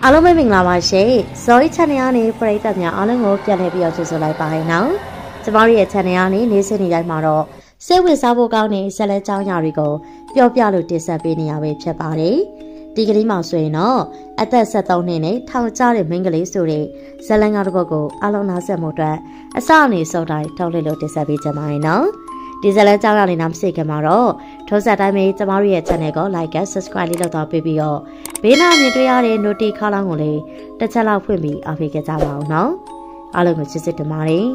အားလုံးပဲမင်္ဂလာပါရှင်။ Zoe Channel နဲ့ပရိသတ်များအားလုံးကိုပြန်လည်ပြီးတော့ကြိုဆိုလိုက်ပါရနော်။ကျမတို့ရဲ့ Channel နဲ့နေ့စဉ်နေ့တိုင်းမှာတော့စိတ်ဝင်စားဖို့ကောင်းတဲ့ဇာတ်လမ်းကြောင်းရာတွေကိုပြောပြလို့တင်ဆက်ပေးနေရပဲဖြစ်ပါတယ်။ဒီကနေ့မှဆိုရင်တော့အသက်73နှစ်နဲ့ထောင်ကျတဲ့မိန်းကလေးဆိုတဲ့ဇာတ်လမ်းကားတစ်ပုဒ်ကိုအားလုံးနားဆင်မှုအတွက်အစအနေဆုံးတိုင်းထုတ်လွှင့်လို့တင်ဆက်ပေးကြပါမယ်နော်။ဒီဇာတ်လမ်းကြောင်းရလေးနားမစိတ်ခင်မှာတော့ထိုးဆက်တိုင်းပဲကျမတို့ရဲ့ channel ကို like and subscribe လေးလုပ်တော့ပေးပြီးတော့ဘေးနားမြင်တွေ့ရတဲ့ notification ခါလောင်းကိုလည်းတစ်ချက်လောက်ဖွင့်ပြီးအားပေးကြပါအောင်နော်အားလုံးကိုချစ်စစ်တင်ပါတယ်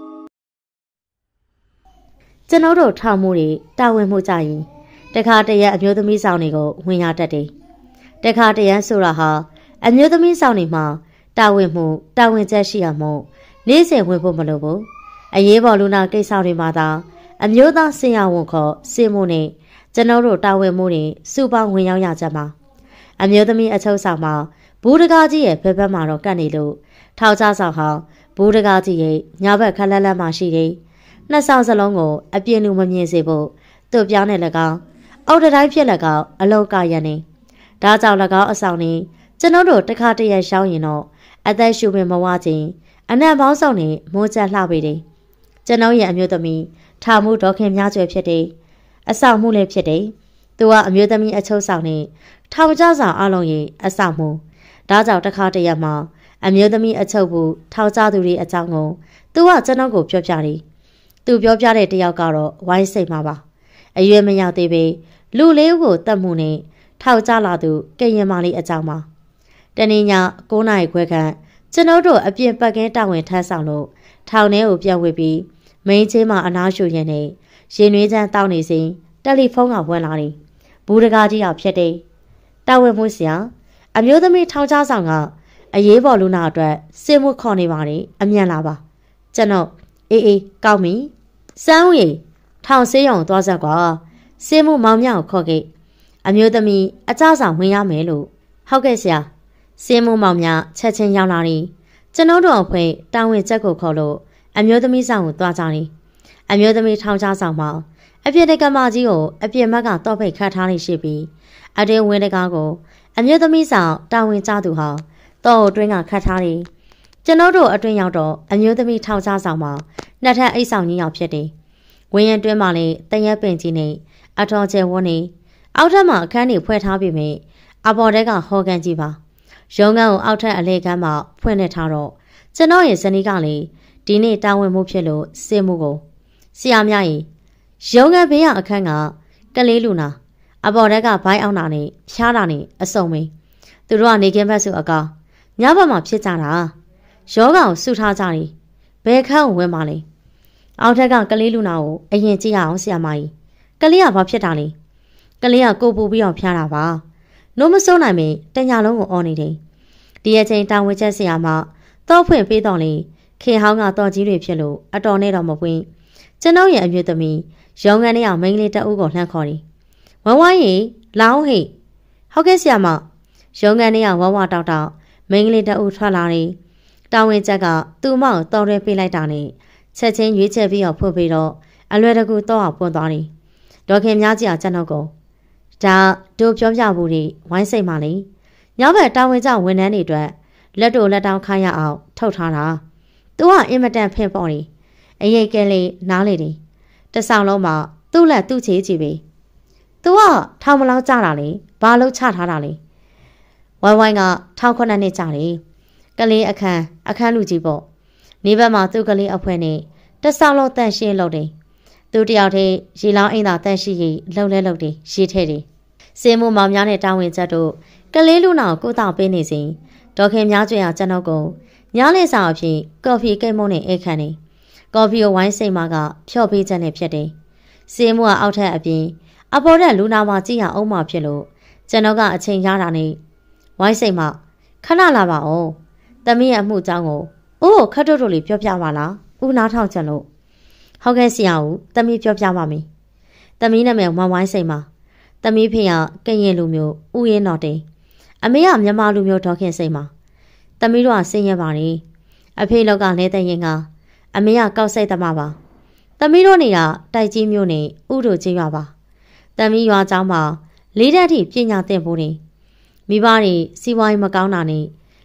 ကျွန်တော်တို့ထောင်မှုတွေတာဝန်မှုကြရင်တခါတရံအမျိုးသမီးဆောင်တွေကိုဝင်ရတတ်တယ်တခါတရံဆိုတာဟာအမျိုးသမီးဆောင်တွေမှာတာဝန်မှုတာဝန်ချက်ရှိရမို့နေ့စဉ်ဝင်ဖို့မလိုဘူးအရေးပေါ်လူနာကိစ္စတွေမှာသာအမျိုးသားစင်ရဝန်ခေါ်စင်မှုနဲ့ကျွန်တော်တို့တာဝန်မှုတွေစုပေါင်းဝင်ရောက်ရကြမှာအမျိုးသမီးအချုပ်ဆောင်မှာဘူးတကားကြီးရဲ့ဘက်ဘက်မှာတော့ကတ်နေလို့ထောက်ကြဆောင်ဟောင်းဘူးတကားကြီးရဲ့ညာဘက်ခက်လက်လက်မှရှိတယ်နှစ်ဆောင်စလုံးကိုအပြင်းလူမမြင်စေဖို့သူ့ပြောင်းနဲ့၎င်းအော်တတိုင်းဖြစ်၎င်းအလောက်ကရနေဒါကြောင့်၎င်းအဆောင်နေကျွန်တော်တို့တခါတရံရှောင်းရင်တော့အသက်ရှူပင်မဝခြင်းအနံ့ပေါင်းဆောင်နေမိုးကျလှပေတယ်ကျွန်တော်ရဲ့အမျိုးသမီးထာမှုဒေါခင်များကျွယ်ဖြစ်တယ်အဆောင်မှုလည်းဖြစ်တယ်သူကအမျိုးသမီးအချုပ်ဆောင်နေထောင်ကျဆောင်အလုံးရဲ့အဆောင်မှုဒါကြောင့်တခါတရံမှာအမျိုးသမီးအချုပ်ဘူးထောင်ကျသူတွေအကြောင်းကိုသူကကျွန်တော်ကိုပြောပြတယ်သူပြောပြတဲ့တယောက်ကတော့ဝိုင်းစိတ်မှာပါအရွယ်မရောက်သေးပေလူလေးကိုတတ်မှုနဲ့ထောက်ကြလာသူကရင်မလေးအကြောင်းပါတနေ့ည9 နာရီခွဲခန့်ကျွန်တော်တို့အပြင်ပတ်ကင်းတာဝန်ထမ်းဆောင်လို့ထောင်ထဲကိုပြန်ဝေပြီးမိန်းချင်းမအနားရှူရင်နဲ့ရင်နွေးချမ်းတောင်းနေစဉ်တယ်လီဖုန်းကဝင်လာတယ်ဘူးတကားကြီးအောင်ဖြစ်တယ်တာဝန်မှုဆရာအမျိုးသမီးထောင်ချဆောင်ကအရေးပေါ်လူနာအတွက်စင်မှုခေါ်နေပါတယ်အမြန်လာပါကျွန်တော်အေးကောက်ပြီစမ်းဦးရေထောင်ဆေးရုံသွားဆက်ကွာစင်မှုမောင်မြောက်ခေါ်ခဲ့အမျိုးသမီးအကြဆောင်ဝင်ရမယ်လို့ဟုတ်ကဲ့ဆရာစင်မှုမောင်မြောက်ချက်ချင်းရောက်လာတယ်ကျွန်တော်တို့အဖွဲ့တာဝန်ချက်ကိုခေါ်လို့အမျိုးသမီးဆောင်ကိုသွားကြတယ်အမျိုးသမီးထောင်ချဆောင်မှာအပြစ်တကမကြီးကိုအပြစ်မကတော့ဖိတ်ခတ်ထားနေရှိပြီးအတွင်ဝင်းတကားကိုအမျိုးသမီးဆောင်တာဝန်ကျသူဟာတော့အတွင်းကခတ်ထားတယ်ကျွန်တော်တို့အတွင်းရောက်တော့အမျိုးသမီးထောင်ချဆောင်မှာနှစ်ထပ်အိတ်ဆောင်ကြီးရောက်ဖြစ်တယ်ဝင်းရင်တွင်းမှာလည်းတရက်ပင်ကြီးနဲ့အထော်ကျဲဝန်းနေအောက်ထပ်မှာအခန်းတွေဖွဲ့ထားပြီးမြဲအပေါ်တဲကဟောကန်ကြီးပါရုံးခန်းကိုအောက်ထပ်အလဲခန်းမှာဖွင့်နေထားတော့ကျွန်တော်ရဲ့ဇနီးကလည်းဒီနေ့တာဝန်မှုဖြစ်လို့စင်မှုကိုဆရာမကြီးရုံးခန်းဘေးကအခန်းကကလေးလူနာအပေါ်တဲကဘိုင်းအောင်တာနဲ့ဖြားတာနဲ့အစုံမင်းသူတို့ကနေကင်းဘက်စုအကောင်ညဘက်မှာဖြစ်ကြတာယောဂအောင်ဆုထားကြတယ်ဘယ်ခန်းကိုဝင်ပါလဲအောက်ထက်ကကလေးလူနာကိုအရင်ကြည့်ရအောင်ဆရာမကြီးကလေးကဘာဖြစ်တာလဲကလေးကကိုပူပြီးအောင်ဖျားတာပါနိုးမစိုးနိုင်မင်းတညာလုံးကိုအော်နေတယ်ဒီအချိန်တာဝန်ချက်ဆရာမတော့ဖွင့်ပေးတော့လေခင်ဟောင်းကတော့ကြီးတွေဖြစ်လို့အတော်နဲ့တော့မပွင့်ကျွန်တော်ရဲ့အမျိုးသမီးရုံးခန်းထဲအောင်မိန်းကလေးတအုပ်ကိုလှမ်းခေါ်တယ်ဝဝရေလောင်းဟိဟုတ်ကဲ့ဆရာမရုံးခန်းထဲအောင်ဝတောက်တောက်မိန်းကလေးတအုပ်ထွက်လာတယ်တာဝန်ချက်ကသူ့မောက်တော်ရဲပေးလိုက်တာနဲ့ချက်ချင်းရွေးချက်ပြီးတော့ဖွင့်ပြီးတော့အလွယ်တကူတော့အောင်ပွင့်သွားတယ်ဒေါခင်များကြီးအောင်ကျွန်တော်ကိုဒါတို့ပြောပြဘူးတွေဝိုင်းစိတ်မှလေညဘက်တာဝန်ချဝန်ထမ်းတွေအတွက်လက်တို့လက်တောင်းခိုင်းရအောင်ထုတ်ထားတာသူကအင်မတန်ဖင့်ပေါ်နေအရေးကဲလေးနားလေတယ်တဆောင်လုံးမှာသူ့လက်သူ့ချေကြည့်ပြီသူကထောင်မလောင်းကြတာလေဘာလို့ချထားတာလဲဝိုင်းဝိုင်းက1900နှစ်ကြာတယ်ကလေးအခန်းလူကြီးပေါ့နေဘက်မှာသူ့ကလေးအဖွဲနဲ့တဆောင်လုံးတန့်ရှင်းလုပ်တယ်သူတယောက်တည်းရေလောင်းအိမ်သာတန့်ရှိရေးလှုပ်လဲလှုပ်တယ်ရေထဲတယ်စင်မှုမောင်များနဲ့တာဝန်ချက်တို့ကလေးလူနာကိုတောက်ပေးနေစဉ်ဒေါခင်များကျွေအောင်ကျွန်တော်ကိုညလေစာအဖြစ်ကော်ဖီကိတ်မုံနဲ့အိတ်ခန့်နေကော်ဖီကိုဝိုင်းစိတ်မကဖြော့ပေးချက်နဲ့ဖြစ်တယ်စင်မှုကအောက်ထက်အပြင်အပေါ်ထက်လူနာမှာကြည့်ရအောင်မှဖြစ်လို့ကျွန်တော်ကအချိန်ရတာနဲ့ဝိုင်းစိတ်မခဏလာပါအောင်သမီးရဲ့အမှုအကြောင်းကိုအိုးခတ်တို့လေးပြောပြပါလားဦးနားထောင်ချက်လို့ဟုတ်ကဲ့ဆရာဦးသမီးပြောပြပါမယ်သမီးနာမည်ဝဝိုင်းစိတ်မသမီးဖေကကရင်လူမျိုးဥယျင်းတော်တင်အမေကမြန်မာလူမျိုးဒေါခင်စိတ်မသမီးတို့ကစိတ်ရပါတယ်အဖေလောက်ကလဲတဲ့ရင်ကအမေကကောက်စိတ်သမားပါသမီးတို့နေတာတိုက်ကြီးမျိုးနဲ့ဥတို့ချင်းရွာပါသမီးရွာเจ้าမှာ၄ တက်ထိပညာသင်ဖို့နေမိဘတွေစီးပွားရေးမကောင်းတာနဲ့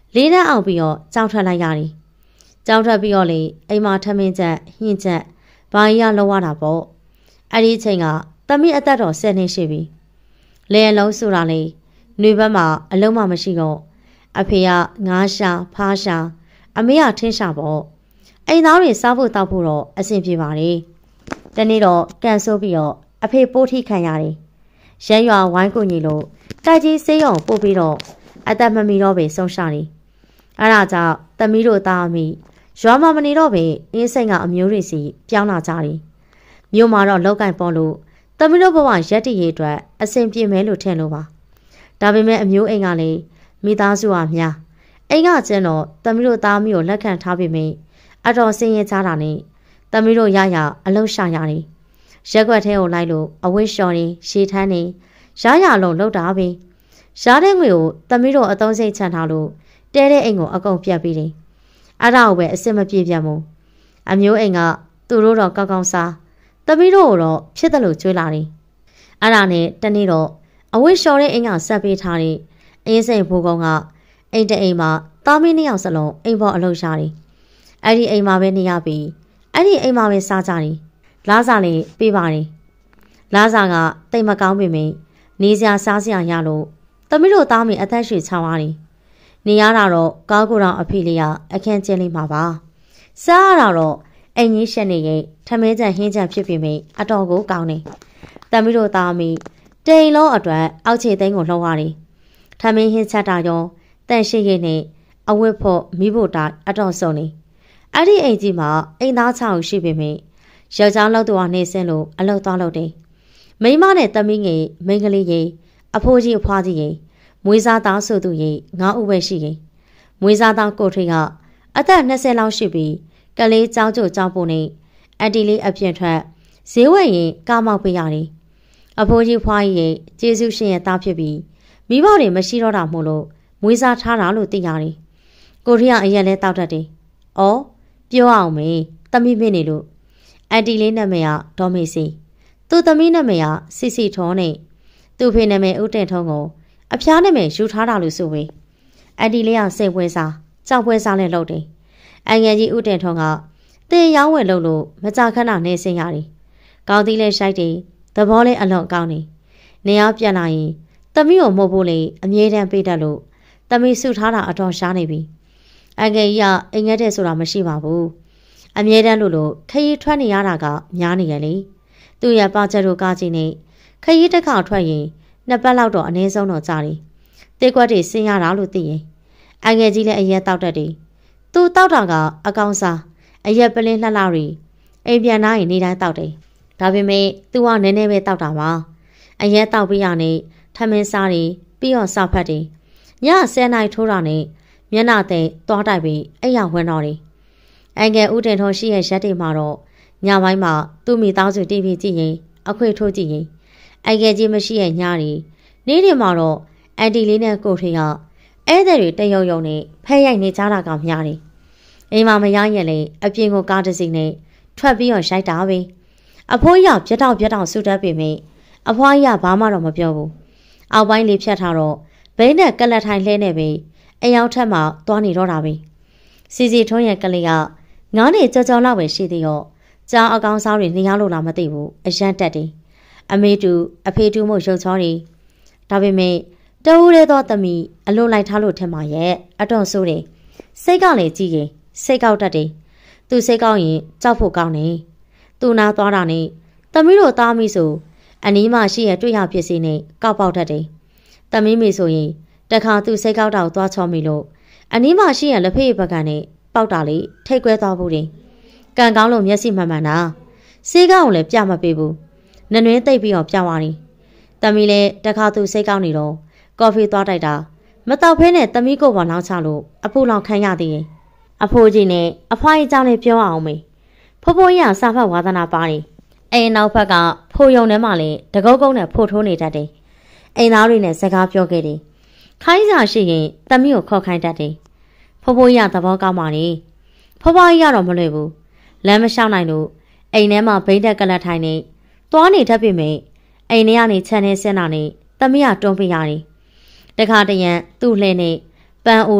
လေးတန်းအောင်ပြီးတော့ကြောင်းထွက်လိုက်ရတယ်။ကြောင်းထွက်ပြီးတော့လေအိမ်မှာထမင်းချက်ဟင်းချက်ဘာကြီးရလောက်ရတာပေါ့။အဲ့ဒီအချိန်ကသမီးအသက်တော်10နှစ်ရှိပြီ။လေလုံးဆိုတာလေနှွေဘက်မှာအလုံးမမရှိတော့အဖေကငါးရှာဖားရှာအမေကထင်းရှာပေါ့။အိမ်သားတွေစားဖို့တောက်ဖို့တော့အဆင်ပြေပါတယ်။တနေ့တော့ကန်ဆိုးပြီးတော့အဖေပိုးထိခံရတယ်။ရဲရွာဝိုင်းကူညီလို့တိုက်ကြီးစေးရုံပို့ပြီးတော့အသက်မမီတော့ပဲဆုံးရှတယ်။အဲ့ဒါကြောင့်သမီးတို့သားအမိရွာမှာမနေတော့ပဲအင်းစိန်ကအမျိုးတွေစီပြောင်းလာကြတယ်။မြို့မှာတော့လောက်ကင်ပေါ်လို့သမီးတို့ဘဝရက်တည်ရေးအတွက်အဆင်ပြေမယ်လို့ထင်လို့ပါ။ဒါပေမဲ့အမျိုးအိမ်ကလည်းမိသားစုဟာများအိမ်ကကျင်းတော့သမီးတို့သားမိကိုလက်ခံထားပေမယ့်အတော်ဆင်းရဲကြတာနဲ့သမီးတို့ရရအလုံးရှာရတယ်။ရက်ွက်ထဲကိုလိုက်လို့အဝိရှော်နေရှည်ထန်းနေရရလုံးလောက်တာပဲ။ရှားတဲ့ငွေကိုသမီးတို့အသုံးစိတ်ချန်ထားလို့တဲတဲ့အိမ်ကိုအကုန်ပြတ်ပြီးတယ်။အဲ့ဒါကိုပဲအစ်မပြေပြတ်မို့အမျိုးအိမ်ကသူတို့တော့ကောက်ကောက်စားသမီးတို့ကိုတော့ဖြစ်တယ်လို့ကြွေးလာတယ်။အဲ့ဒါနဲ့တနေ့တော့အဝိရှော်တဲ့အိမ်ကဆက်ပေးထားတဲ့အင်းစိန်ဘိုးကောင်ကအိမ်တအိမ်မှာသားမင်း2ယောက်စလုံးအိမ်ပေါ်အလုပ်ရှာတယ်။အဲ့ဒီအိမ်မှာပဲနေရပြီးအဲ့ဒီအိမ်မှာပဲစားကြတယ်။လားစာလေးပေးပါတယ်။လားစာကတိတ်မကောင်းပေမယ့်နေစရာစားစရာရလို့သမီးတို့သားမင်းအသက်ရှည်ချောင်းရတယ်။နေရတာတော့ကောင်းကိုတောင်အဖေလေးကအခန်းကျင်းလေးမှာပါ။စားရတာတော့အိမ်ကြီးရှက်နေရင်ထမင်းကြံဟင်းကြံဖြစ်ပေမယ့်အတော်ကိုကောင်းနေ။သမီးတို့သားမင်းတိန်လုံးအတွက်အောက်ခြေသိန်းကိုလှုပ်ရတယ်။ထမင်းဟင်းချက်တာရောတန်ရှိရည်နဲ့အဝတ်ဖို့မိဖို့တာအတော်ဆုံးနေ။အဲ့ဒီအိမ်ကြီးမှာအိမ်သား6ဦးရှိပေမယ့်ယောက်ျားလောက်တော့နေစင်းလို့အလုပ်သွားလုပ်တယ်။မိန်းမနဲ့သမီးငယ်မိန်းကလေးကြီးအဖိုးကြီးအဖွားကြီးကြီးမွေးစားသားဆိုသူကြီး9ဦးပဲရှိရင်မွေးစားသားကိုထွေးကအသက်20လောက်ရှိပြီးကလေးကြောင်းကျို့ကြောင်းပုံနဲ့အန်တီလေးအပြင်ထွက်ဈေးဝယ်ရင်ကားမောက်ပေးရတယ်။အဖိုးကြီးဖွားကြီးရဲ့ကျေးဇူးရှင်ရဲ့သားဖြစ်ပြီးမိဘတွေမရှိတော့တာမို့လို့မွေးစားထားတာလို့သိရတယ်။ကိုရီးယားအရက်လဲတောက်တတ်တယ်။အော်ပြောအောင်မေသမီးမင်းနေလို့အန်တီလေးနာမည်ကဒေါ်မေစီသူ့သမီးနာမည်ကစီစီထုံးနဲ့သူ့ဖေနာမည်ဦးတင်ထုံးကိုအဖျားနာမည်ယူထားတာလို့ဆိုပဲအန်တီလေးကစိတ်ပွဲစားကြောက်ပွဲစားနဲ့လုပ်တယ်အငယ်ကြီးဦးတင်ထုံးကတေရောင်းဝယ်လုပ်လို့မကြခဏနေစင်ရတယ်ကောင်းသီးလဲရှိုက်တယ်သဘောလဲအလွန်ကောင်းနေနေရာပြန်လာရင်သမီးကိုမဟုတ်ဘူးလေအမြဲတမ်းပေးတတ်လို့သမီးစုထားတာအတော်ရှားနေပြီအငယ်ကြီးကအိမ်ငက်တဲ့ဆိုတာမရှိပါဘူးအမြဲတမ်းလို့ခရီးထွက်နေရတာကများနေရလေသူ့ရဲ့ပါချက်တို့ကားကြီးနဲ့ခရီးတစ်ခါထွက်ရင်2ပတ်လောက်တော့အနည်းဆုံးတော့ကြာတယ်တေးကွက်တွေဆင်းရတာလို့သိရင်အငယ်ကြီးလည်းအရက်တောက်တတ်တယ်သူတောက်တာကအကောင်စားအရက်ပလင်းလှလှရီအိမ်ပြန်လာရင်နေတိုင်းတောက်တယ်ဒါပေမဲ့သူကနည်းနည်းပဲတောက်တာပါအရက်တောက်ပြီးရနေထမင်းစားတယ်ပြီးတော့စားဖတ်တယ်ည10နာရီထိုးတာနဲ့မျက်နှာသိသွားတိုက်ပြီးအိမ်ရောက်ဝင်တော့တယ်အငယ်ဦးတင်ထုံးရှိရဲ့ရက်တွေမှာတော့ညပိုင်းမှာသူ့မိသားစု TV ကြည့်ရင်အခွေထိုးကြည့်ရင်အငယ်ကြီးမရှိရဲ့ညတွေနေ့တွေမှာတော့အန်တီလေးနဲ့ကိုထေကဧည့်သည်တွေတရုံရုံနဲ့ဖဲရိုက်နေကြတာကများတယ်အိမ်မှာမရရင်လေအပြင်ကိုကားတစ်စီးနဲ့ထွက်ပြီးတော့ရိုက်တာပဲအဖိုးကြီးကပြတ်တောက်ဆူတက်ပေမယ့်အဖွားကြီးကဘာမှတော့မပြောဘူးအောက်ပိုင်းလေးဖြတ်ထားတော့ဘိန်းနဲ့ကလတ်ထိုင်လှဲနေပြီအိမ်ရောက်ထက်မှသွားနေတော့တာပဲစီစီထုံးရဲ့ကလေးက9နှစ်ကြော်လောက်ပဲရှိသေးရောကြားအကောင်စားတွေနေရလို့လားမသိဘူးအရန်တက်တယ်အမေတူအဖေတူမို့ရုပ်ချောတွေဒါပေမဲ့တဦးရဲသောသမီးအလွန်လိုက်ထားလို့ထင်ပါရဲ့အတော်ဆိုးတယ်စိတ်ကလည်းကြည့်ရင်စိတ်ကောက်တတ်တယ်သူစိတ်ကောက်ရင်ကြောက်ဖို့ကောင်းတယ်သူနာသွားတာနဲ့သမီးတို့သားမိဆိုအနီးမှရှိရတွေ့ရပစ္စည်းနဲ့ကောက်ပေါက်တတ်တယ်သမီးမိဆိုရင်တခါသူစိတ်ကောက်တော့သွားချောမိလို့အနီးမှရှိရလက်ဖေးဘက်ကနေပေါက်တာလေထိတ်ကွဲသွားဘူးတယ်ကံကောင်းလို့မျက်စိမှန်မှန်တာစေးကောက်ကိုလည်းပြမပေးဘူးနနွင်းသိပ်ပြီးတော့ပြောင်းသွားတယ်သမီးလည်းတခါသူစိတ်ကောက်နေတော့ကော်ဖီသွားတိုက်တာမတောက်ဖဲနဲ့သမီးကိုပေါ်လောင်းချလို့အဖိုးလောင်ခံရသေးတယ်အဖိုးကြီးနဲ့အဖွားကြီးကြောင့်လည်းပြောအောင်မေဖိုးဖိုးကြီးကစာဖတ်ဝါသနာပါတယ်အိမ်နောက်ဘက်ကဖိုးယုံထဲမှာလည်းတကုတ်ကုန်းနဲ့ဖိုးထိုးနေတတ်တယ်အိမ်သားတွေနဲ့စကားပြောခဲ့တယ်ခိုင်းစာရှိရင်သမီးကိုခေါ်ခိုင်းတတ်တယ်ဖိုးဖိုးကြီးကသဘောကောင်းပါလေဖိုးဖွားကြီးကတော့မလွယ်ဘူးလမ်းမလျှောက်နိုင်လို့အိမ်ထဲမှာဘိန်းတက်ကလတ်ထိုင်နေသွားနေတတ်ပြီမေအိမ်ထဲကနေခြံထဲဆင်းတာနဲ့သမီးကတွန်းပေးရတယ်တခါတရံသူ့လှဲနဲ့ပန်းအိုးတို့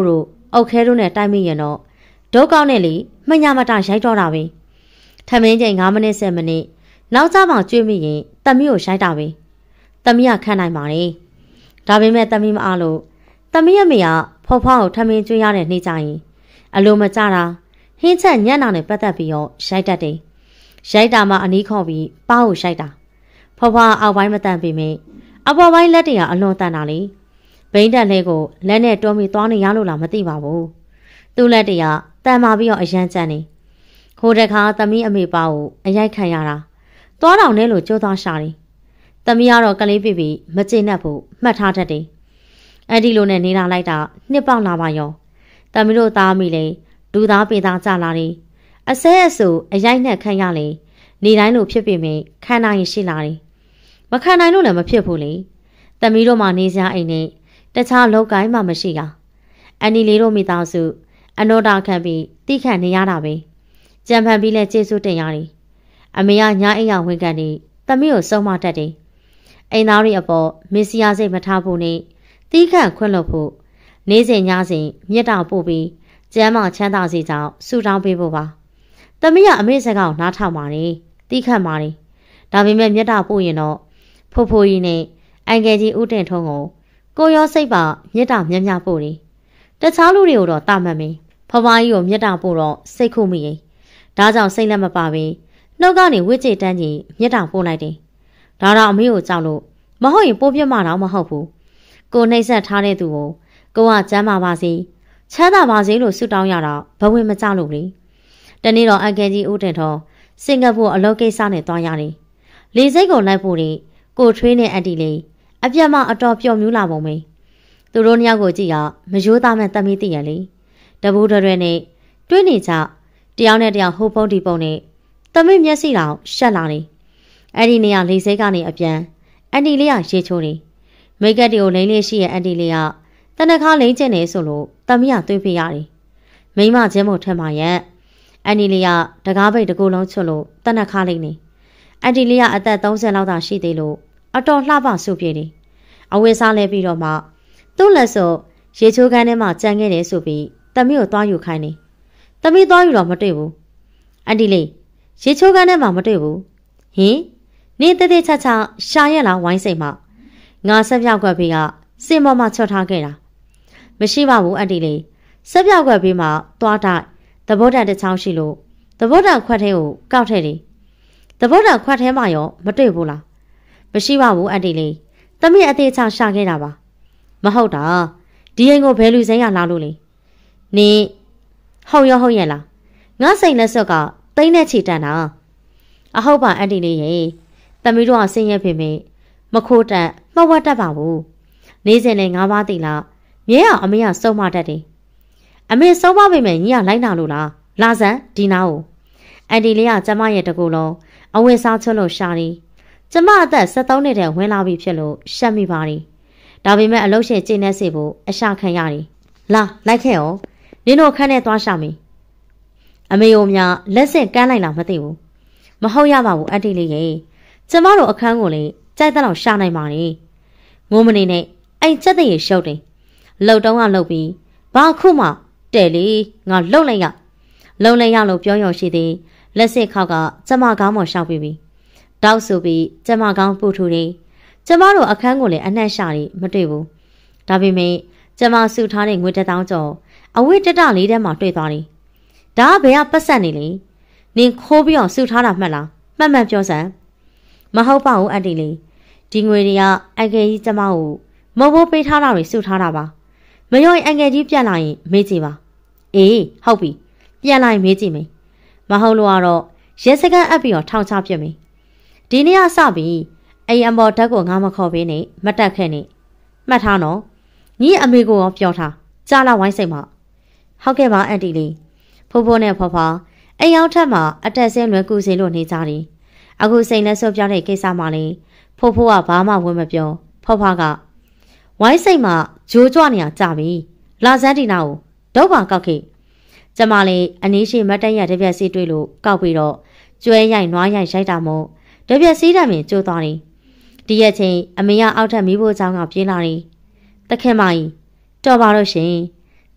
အုတ်ခဲတို့နဲ့တိုက်မိရင်တော့ဒုကောက်နဲ့လေမညာမတာရိုက်တော့တာပဲထမင်းချိန်9မိနစ်10မိနစ်နောက်ကျမှကျွေးမိရင်သမီးကိုရိုက်တာပဲသမီးကခံနိုင်ပါလေဒါပေမဲ့သမီးမအားလို့သမီးရဲ့မိကဖော်ဖောက်ကိုထမင်းကျွေးရတဲ့နေ့ကျရင်အလိုမကျတာဟင်းချက်ညံ့တာနဲ့ပတ်သက်ပြီးတော့ရိုက်တတ်တယ်ရိုက်တာမှအနီးခေါ်ပြီးပါးကိုရိုက်တာဖော်ဖောက်အောက်ပိုင်းမတန်ပေမဲ့အပေါ်ပိုင်းလက်တွေကအလွန်တန်တာလေဘိန်းတက်လေးကိုလက်နဲ့တွန်းပြီးသွားနေရလို့လားမသိပါဘူးသူ့လက်တွေကတန်မာပြီးတော့အရန်ကျန်နေဟိုတခါသမီးအမေပါကိုအရိုက်ခံရတာသွားတောင်နဲ့လို့ကြိုးသွားရှာတယ်သမီးကတော့ကလေးပြပြမကျေနပ်ဖို့မှတ်ထားတတ်တယ်အဲ့ဒီလိုနဲ့နေလာလိုက်တာနှစ်ပေါက်လာပါရောသမီးတို့သားမိလေဒူသားပေသားကြလာတယ်အစဲအဆူအရိုက်နဲ့ခံရလေနေတိုင်းလိုဖြစ်ပေမဲ့ခံနိုင်ရင်ရှိလာတယ်မခံနိုင်လို့လည်းမဖြစ်ဘူးလေသမီးတို့မှနေစရာအိမ်နဲ့တခြားလောက်ကိုင်းမှမရှိတာအန်နီလေးတို့မိသားစုအနောတာခံပြီးတိခတ်နေရတာပဲကြံဖန်ပြီးလဲကျေးဇူးတင်ရတယ်အမေကညာအိမ်ရဝင်ကန်နေသမီးကိုစုံမတတ်တယ်အိမ်သားတွေအပေါ်မစ္စည်းစိတ်မထားဖို့နဲ့တိခတ်ခွင့်လို့ဖို့နေစဉ်ညစဉ်မြတ်တာပို့ပြီးကျမ်းမာချမ်းသာစေကြောင်းဆုတောင်းပေးဖို့ပါသမီးကအမေစကားကိုနားထောင်ပါတယ်တိခတ်ပါတယ်ဒါပေမဲ့မြတ်တာပို့ရင်တော့ဖိုးဖိုးကြီးနဲ့အန်ကယ်ကြီးဦးတင်ထုံးကိုရောစိတ်ပါမြတ်တာမြတ်မြတ်ပို့တယ်တခြားလူတွေကိုတော့တာမှတ်မင်းဖဖကြီးကိုမြတ်တာပို့တော့စိတ်ခုမိရင်ဒါကြောင့်စိတ်လက်မပါပဲနှုတ်ကနေဝစ်ကြည်တန်းကြီးမြတ်တာပို့လိုက်တယ်ဒါတော့အမေကိုကြောက်လို့မဟုတ်ရင်ပိုးပြတ်မှတော့မဟုတ်ဘူးကိုနှိမ့်ဆက်ထားတဲ့သူကိုကကျမ်းမာပါစေချမ်းသာပါစေလို့ဆုတောင်းရတာဘဝင်မကြလို့လေတနေ့တော့အန်ကယ်ကြီးဦးတင်ထောစင်ကာပူအလုပ်ကိစ္စနဲ့တွားရတယ်လေစိတ်ကိုလိုက်ဖို့ကိုထွေးနဲ့အန်တီလေးအပြတ်မအတော်ပျော်မြူးလာပုံပဲသူတို့နှစ်ယောက်ကိုကြည့်ရမရိုးသားမဲ့တမီးတည်ရလေတပူးတွေနဲ့တွင်းနေကြတယောက်နဲ့တယောက်ဟိုပုံဒီပုံနဲ့တမီးမျက်စိတောင်ရှက်လာတယ်အဲ့ဒီနေရာလေစိတ်ကနေအပြန်အန်တီလေးကရေချိုးတယ်မိတ်ကပ်တွေကိုလိမ့်လေးရှိရဲ့အန်တီလေးကတနခါလိမ့်ကျင်နေဆိုလို့တမီးကတွေးပြရတယ်မိမချင်းမို့ထက်မှရဲ့အန်တီလေးကတကားပိတ်တကူလုံးချွတ်လို့တနခါလိမ့်နေအန်တီလေးကအသက်30လောက်သာရှိသေးလို့အတော်လှပဆုပ်ပြေတယ်အဝတ်စားလဲပြီးတော့မှသူ့လက်စောရေချိုးခန်းထဲမှာကြံခဲ့တယ်ဆိုပြီးတမီးကိုသွားယူခိုင်းတယ်တမီးသွားယူတော့မတွေ့ဘူးအန်တီလေးရေချိုးခန်းထဲမှာမတွေ့ဘူးဟင်နေတသေးချာချာရှာရက်လားဝိုင်းစိတ်မှငါဆက်ပြောက်ခွက်ဘေးကစင်ပေါ်မှာချော့ထားခဲ့တာမရှိပါဘူးအန်တီလေးဆက်ပြောက်ခွက်ဘေးမှာသွားတိုက်သဘောတန်တစ်ချောင်းရှိလို့သဘောတန်ခွက်ထဲကိုကောက်ထည့်တယ်သဘောတန်ခွက်ထဲမှာရောမတွေ့ဘူးလားမရှိပါဘူးအန်တီလေးသမီးအသေးချာရှာခဲ့တာပါမဟုတ်တာဒီအိမ်ကိုဘယ်လူစိမ်းရလာလို့လဲနေဟုတ်ရောဟုတ်ရဲ့လားငါစိတ်လက်စွပ်ကတိတ်နဲ့ချီတန်တာအဟုတ်ပါအန်တီလေးရေသမီးတို့ကဆင်းရဲပေမဲ့မခိုးတတ်မဝတ်တတ်ပါဘူးနေစဉ်နဲ့9ပါးတိလားမြဲအောင်အမေကစုံမတတ်တယ်အမေစုံမပေမဲ့ညီကလိုက်နာလို့လားလာစမ်းဒီနာကိုအန်တီလေးကကျမရဲ့တကူလုံးအဝတ်စားချွတ်လို့ရှာတယ်ကျမအသက်73နှစ်တည်းဝင်လာပြီဖြစ်လို့ရှက်မိပါတယ်ဒါပေမဲ့အလုပ်ရှင်ကျင်းနေစေဖို့အရှာခံရတယ်လာလိုက်ခဲ့အောင်နင်တို့ခန်းထဲသွားရှာမယ်အမေတို့များလက်စစ်ကမ်းလိုက်လားမသိဘူးမဟုတ်ရပါဘူးအန်တီလေးရေကျမတို့အခန်းကိုလေကြိုက်တဲ့လောက်ရှာနိုင်ပါလေငိုမနေနဲ့အဲ့ချက်တည်းရရှုပ်တယ်လှုပ်တုံးကလှုပ်ပြီးဘာခုမှတဲ့လေငါလှုပ်လိုက်ရလုံလိုက်ရလို့ပြောရုံရှိသေးလက်စစ်ခေါက်ကကျမကောင်းမော်ရှောက်ပြီးတောက်ဆိုပြီးကျမကောင်းပူထူတယ်ကျမတို့အခန်းကိုလည်းအနှံ့ရှာနေမတွေ့ဘူးဒါပေမဲ့ကျမစုထားတဲ့ငွေ1000ကျော်အဝိတတလေးထဲမှာတွေ့သွားတယ်ဒါကဘယ်ကပတ်ဆက်နေလဲနင်ခိုးပြီးအောင်စုထားတာမှတ်လားမှတ်မှန်ပြောစမ်းမဟုတ်ပါဘူးအန်တီလေးဒီငွေတွေကအငယ်ကြီးကျမကိုမဟုတ်ဘူးပေးထားတာတွေစုထားတာပါမရောရင်အငယ်ကြီးပြန်လာရင်မေးကြည့်ပါအေးဟုတ်ပြီပြန်လာရင်မေးကြည့်မယ်မဟုတ်လို့ကတော့ရဲစခန်းအပ်ပြီးတော့ထောင်ချပြစ်မယ်ဒီနေ့ကစပြီးအိမ်အမော်ဓာတ်ကိုငါမခေါ်ပေးနဲ့မတက်ခဲ့နဲ့မှတ်ထားနော်ညီအမေကိုရောပြောထားကြားလာဝိုင်းစိတ်မဟုတ်ကဲ့ပါအန်တီလေးဖိုးဖိုးနဲ့ဖွားဖွားအိမ်ရောက်ထက်မှာအတက်ဆင်းလွယ်ကူစေလို့နေကြတယ်အခုစိန်လက်ဆွပြတဲ့ကိစ္စမှလည်းဖိုးဖိုးကဘာမှဝင်မပြောဖွားဖွားကဝိုင်းစိတ်မှာဂျိုးကြွနေရကြပြီလာစန်းဒီနာကိုဒုတ်ပါကောက်ခဲ့ကျမလေးအနည်းရှိမတ်တက်ရတပြက်စီတွေ့လို့ကောက်ပြီးတော့ကျွဲရိုက်နွားရိုက်ရိုက်တာမို့တပြက်စီးတံမြင်ကျိုးသွားတယ်ဒီရက်ချင်းအမေကအောက်ထပ်မိဖို့เจ้าကပြေးလာတယ်တခင်မကြီးတော်ပါတော့ရှင်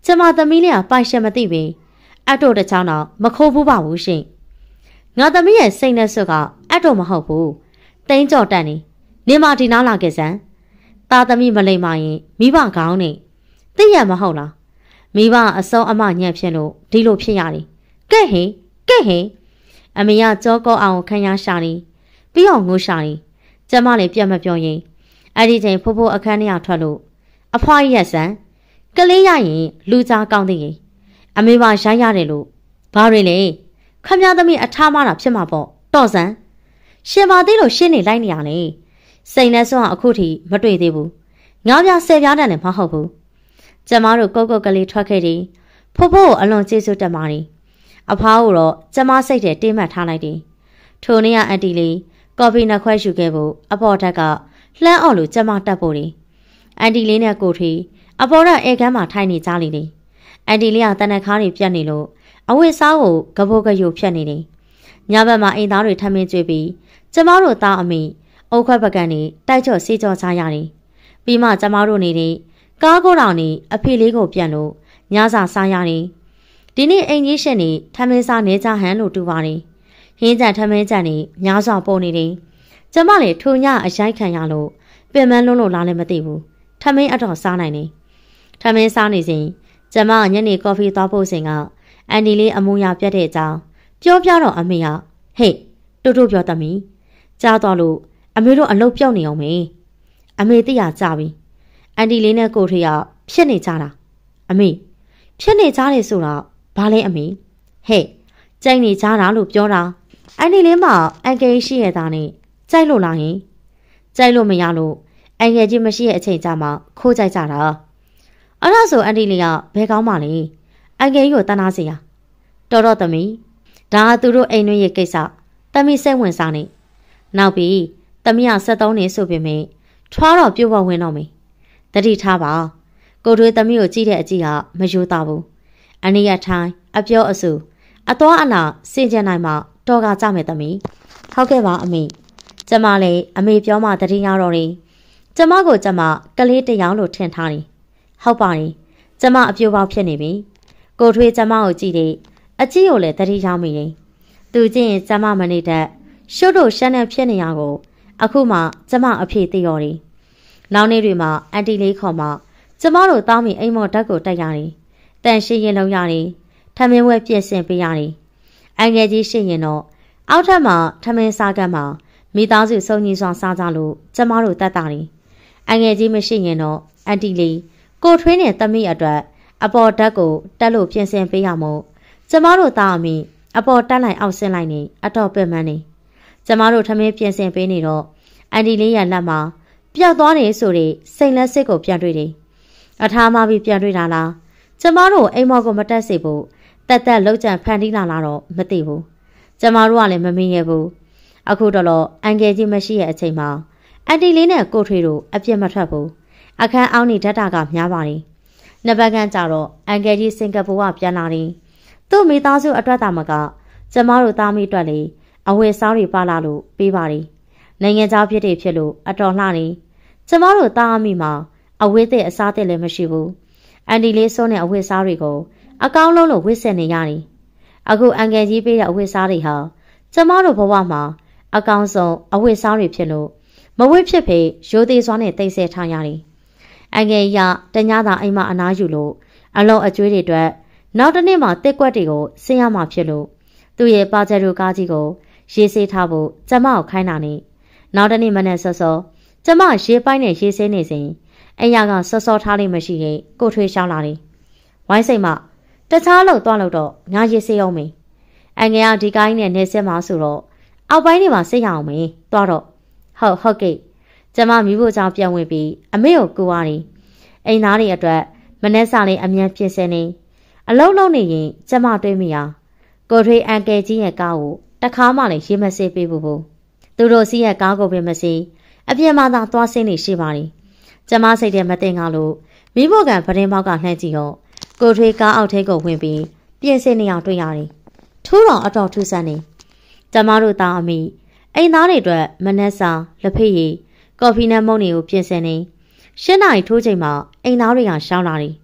ကျမသမီးလေးကပိုင်ရှင်မသိပင်အတ်တို့တစ်ချောင်းတော့မခိုးဘူးပါဘူးရှင်ငါသမီးရဲ့စိတ်နဲ့စွတ်ကအတ်တို့မဟုတ်ဘူးတိန်းကြော်တက်နေမဒီနားလာခဲ့စမ်းသားသမီးမလိမ္မာရင်မိဘကောင်းနေသိရမဟုတ်လားမိဘအစုံအမညံ့ဖြစ်လို့ဒီလိုဖြစ်ရတယ်ကဲဟင်အမေကကြောကောအောင်ခံရရှာနေပြီးအောင်ငိုရှာနေကျမလည်းပြတ်မပြောရင်အဲ့ဒီချိန်ဖိုးဖိုးအခန်းထဲကထွက်လို့အဖွားရက်စံကလေးရရင်လူသားကောင်းသေးရင်အမေပါရိုက်ရတယ်လို့ဘာတွေလဲခမည်းသမီးအထားမတာဖြစ်မှာပေါ့တော့စမ်းရှင်ပါသေးလို့ရှင်းနေလိုက်နေရလေစိန်နဲ့စွမ်းအခုထိမတွေ့သေးဘူးငါးပြားဆယ်ပြားတန်လည်းမဟုတ်ဘူးကျမတို့ကုတ်ကလေးထွက်ခဲ့တယ်ဖိုးဖိုးကိုအလွန်ကျေးဇူးတက်ပါတယ်အဖွားကိုတော့ကျမစိတ်ထဲတင်းမှတ်ထားလိုက်တယ်ထိုနေ့ကအန်တီလေးကော်ဖီနှစ်ခွက်ယူခဲ့ဖို့အပေါ်ထက်ကလှမ်းအောင်လို့ကျမတက်ဖို့တယ်အန်တီလေးနဲ့ကိုထွေအပေါ်ကဧကန်းမှာထိုင်နေကြလိမ့်တယ်အန်တီလေးကတနက်ခါးတွေပြတ်နေလို့အဝတ်စားကိုကဘိုးကယုတ်ဖြတ်နေတယ်ညဘက်မှာအိမ်သားတွေထမင်းကျွေးပြီးကျမတို့သားအမိအုတ်ခွက်ပကံနေတိုက်ချော့စီးကြောချရတယ်ပြီးမှကျမတို့နေတဲ့ကားကိုယ်တော်နေအဖေလေးကိုပြန်လို့ညစာစားရတယ်ဒီနေ့အိမ်ကြီးရှင်နေထမင်းစားနေကြဟန်လို့တူပါတယ်ဟင်းကြံထမင်းကြံနေများစွာပုံနေတယ်ကျမလည်းထိုညအရိုက်ခံရလို့ပင်မလုံးလို့လားလည်းမသိဘူးထမင်းအတော်စားနိုင်နေထမင်းစားနေစဉ်ကျမညနေကော်ဖီသွားဖို့စဉ်ကအန်ဒီလေးအမူအရာပြတ်တဲ့အကြောင်းပြောပြတော့အမေကဟေ့တို့ပြောသမီးကြားတော့လို့အမေတို့အလုပ်ပြောက်နေအောင်မေအမေသိရကြပြီအန်ဒီလေးနဲ့ကိုထွေးကဖြစ်နေကြတာအမေဖြစ်နေကြတယ်ဆိုတော့ဘာလဲအမေဟဲ့ကြိုက်နေကြတာလို့ပြောတာအန်ဒီလေးမအန်ကယ်ရှိရတာနဲ့ကြိုက်လို့လားဟင်ကြိုက်လို့မရလို့အန်ကယ်ကြီးမရှိတဲ့အချိန်ကြမှာခိုးကြိုက်ကြတာအဲ့ဒါဆိုအန်ဒီလေးကဘယ်ကောင်းမှလဲအန်ကယ်ကြီးကိုတနာစေရတော်သမီးဒါကသူတို့အိမ်တွင်းရဲ့ကိစ္စသမီးစိတ်ဝင်စားနေနောက်ပြီးသမီးက73နေဆိုပေမဲ့ထွားတော့ပြုတ်ဖို့ဝင်တော့မေတတိထားပါကိုထွေးသမီးကိုကြည့်တဲ့အကြည့်ကမယိုးသားဘူးအနည်းရထိုင်အပြောအဆူအသွားအလာစင်ကြင်နိုင်မှတော်ကကြမယ်သမီးဟုတ်ကဲ့ပါအမေကျမလည်းအမေပြောမှတတိရတော့တယ်ကျမကိုကျမကလေးတယောက်လို့ထင်ထားတယ်ဟုတ်ပါတယ်ကျမအပြိုပေါက်ဖြစ်နေပြီကိုထွေးကျမကိုကြည့်တယ်အကြည့်ကိုလည်းတတိရောက်မိတယ်သူကြည့်ရင်ကျမမနေတတ်ရှုပ်တို့ရှမ်းနဲ့ဖြစ်နေရကိုအခုမှကျမအဖေသိရော်တယ်နောက်နေ့တွေမှာအန်တီလေးခေါ်မှကျမတို့တောင်းပြီးအိမ်မော်ဓာတ်ကိုတိုက်ရတယ်တန်ရှင်းရင်လုံးရတယ်ထမင်းဝဲပြည့်စင်ပေးရတယ်အန်ငယ်ကြီးရှင်းရင်တော့အောက်ထပ်မှာထမင်းစားကမ်းမှာမိသားစုစုံညီစွာစားကြလို့ကျမတို့တတ်တာတယ်အန်ငယ်ကြီးမရှိရင်တော့အန်တီလေးကိုထွေးနဲ့သမီးအတွက်အပေါ်ဓာတ်ကိုတက်လို့ပြင်ဆင်ပေးရမို့ကျမတို့သားအမိအပေါ်တက်လိုက်အောက်ဆင်းလိုက်နေအတော်ပင်ပန်းနေကျမတို့ထမင်းပြင်ဆင်ပေးနေတော့အန်တီလေးရလက်မှာပျောက်သွားနေဆိုတဲ့စိတ်လက်စစ်ကိုပြန်တွေ့တယ်အထားမပြီးပြန်တွေ့တာလားကျမတို့အိမ်မော်ကိုမတက်စေဘူးတက်လောက်ကြံဖန်တီးလာတော့မသိဘူးကျမတို့ကလည်းမမင်းရဘူးအခုတော့အန်ကယ်ကြီးမရှိရဲ့အချိန်မှာအန်တီလေးနဲ့ကိုထွေတို့အပြစ်မထွက်ဘူးအခန်းအောင်းနေဓာတ်တာကများပါတယ်နှစ်ပတ်ခန့်ကြာတော့အန်ကယ်ကြီးစင်ကာပူကပြန်လာတယ်သူ့မိသားစုအတွက်တာမကကျမတို့သားမိအတွက်လေအဝယ်စားတွေပါလာလို့ပေးပါတယ်နိုင်ငံသားဖြစ်တယ်ဖြစ်လို့အတော်လှနေကျမတို့သားအမိမှာအဝတ်တဲ့အစားအသစ်လည်းမရှိဘူးအန်ဒီလေးစိုးနဲ့အဝတ်စားတွေကိုအကောင်းလုံးလို့ဝတ်ဆင်နေရတယ်အခုအန်ကယ်ကြီးပေးတဲ့အဝတ်စားတွေဟာကျမတို့ဘဝမှာအကောင်းဆုံးအဝတ်စားတွေဖြစ်လို့မဝတ်ဖြစ်ဖေရိုးသေးစွာနဲ့တိတ်ဆဲထားရတယ်အန်ကယ်ကြီးကတညသာအိမ်မှာအနားယူလို့အလုံးအကျွေးတွေအတွက်နောက်တစ်နေ့မှတစ်ကွက်တွေကိုဆင်းရမှာဖြစ်လို့သူ့ရဲ့ပါဂျက်ရိုကားကြီးကိုရေးဆေးထားဖို့ကျမကိုခိုင်းတာနဲ့နောက်တစ်နေ့မနေ့စောစောကျမရေပိုင်းနဲ့ရေးဆေးနေစဉ်အရာကစောစောထားလိမ့်မရှိရဲ့ကိုထွေးရှောင်းလာတယ်ဝိုင်းစိတ်မတခြားလို့သွားလို့တော့ငါရေးဆေးအောင်မေအန်ငယ်ကဒီကိုင်းနဲ့နေစက်မှာဆိုတော့အောက်ပိုင်းတွေမှာစိတ်ရအောင်မေသွားတော့ဟုတ်ကဲ့ကျမမိဖို့ကြောင့်ပြန်ဝင်ပြီးအမေကိုကူရတယ်အိမ်သားတွေအတွက်မနေ့စာလေးအမြန်ပြင်ဆင်နေအလုံးလုံးနေရင်ကျမတွေးမိရကိုထွေးအန်ကယ်ကြီးရဲ့ကားကိုတခါမှလည်းရေးမဆေးပေးဘူးသူတို့စီးရဲ့ကားကိုပင်မစီအပြင်မှာသာသွားဆင်းနေရှိပါလိမ့်ကျမစိတ်ထဲမသိငါလို့မိဖို့ကံပရင်ပေါက်ကလှမ်းကြည့်တော့ကိုထွေးကားအောက်ထဲကိုဝင်ပြီးပြင်ဆင်နေအောင်တွေ့ရတယ်ထူးတော်အတော်ထူးဆန်းနေကျမတို့သားအမိအိမ်သားတွေအတွက်မနက်စာလက်ဖက်ရည်ကော်ဖီနဲ့မုန့်တွေကိုပြင်ဆင်နေ၈ နာရီထိုးချိန်မှာအိမ်သားတွေကရှောင်းလာတယ်